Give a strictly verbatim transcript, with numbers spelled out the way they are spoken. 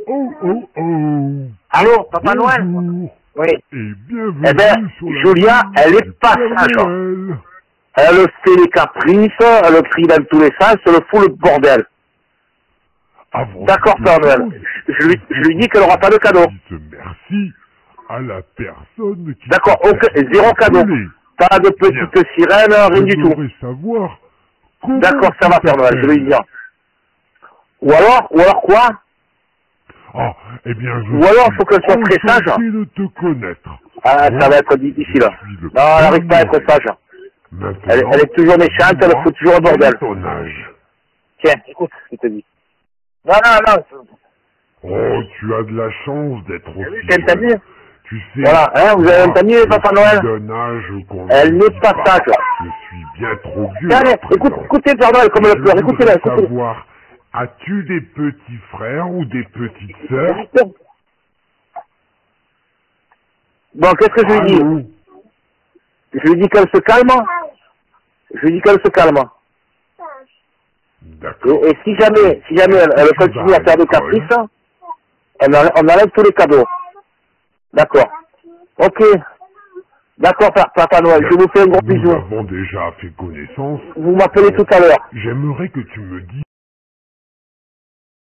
Oh, oh, oh. Allô, Papa Noël? Bonjour. Oui. Et bienvenue Eh ben, sur la Julia, ligne elle est du pas Père sage. Noël. Elle fait les caprices, elle crie dans tous les sens, elle fout le bordel. Avant D'accord, toute Père Noël. chose, Je, je lui, il je faut lui dis qu'elle aura pas de que cadeau. tu dises merci à la personne qui D'accord, t'a aucun- fait zéro cadeau. appeler. Pas de Bien. petite sirène, rien du tout. J'aimerais savoir comment D'accord, ça tu va, Père Noël, je vais lui dire. Ou alors, ou alors quoi? Ah, eh bien, je Ou alors, suis faut qu'elle soit très sage. enchanté de te connaître. Ah, Moi, ça va être difficile. je suis le Non, elle n'arrive Père pas à être Noël. sage. Maintenant, Elle, elle est toujours méchante, elle dis-moi, fout toujours le quel bordel. est ton âge? Tiens, écoute ce qu'il te dit. Non, non, non. Oh, tu as de la chance d'être Oui, aussi c'est un jeune. ami. Tu sais, Voilà, hein, vous avez un moi, ami, je Papa suis Noël? d'un âge qu'on Elle ne n'est dit pas sage. Je suis bien trop vieux Tiens, à allez, présent. écoute, écoutez, Père Noël, comme Je elle pleure, écoutez-la, voudrais écoutez-la. savoir, as-tu des petits frères ou des petites sœurs? Bon, qu'est-ce que je lui dis? Allô? Je lui dis qu'elle se calme. Je lui dis qu'elle se calme. D'accord. Et, et si jamais, si jamais elle, elle continue à faire des caprices, on enlève, on enlève tous les cadeaux. D'accord. Ok. D'accord, Papa Noël, je vous fais un gros Nous bisou. avons déjà fait connaissance. Vous m'appelez tout à l'heure. J'aimerais que tu me dises